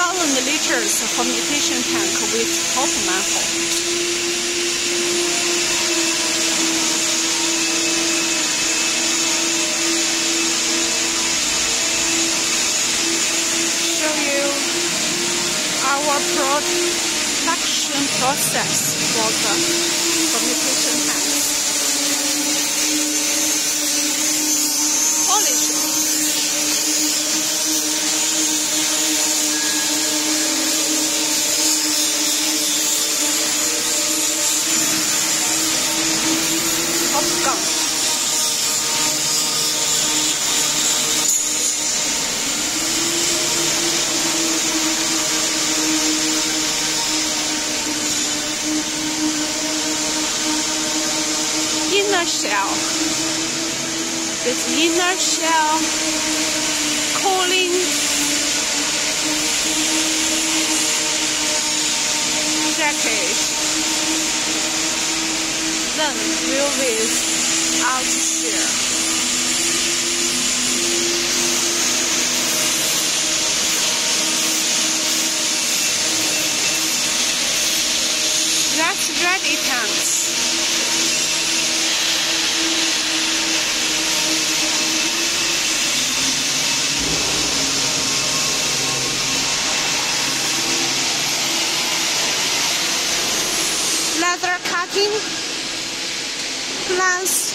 1,000 liters fermentation tank with top manhole. Our production process for the fermentation tanks. Polish. Top gun. Inner shell. This inner shell cooling jacket, then release out shell. That's ready tanks. Leather cutting, plus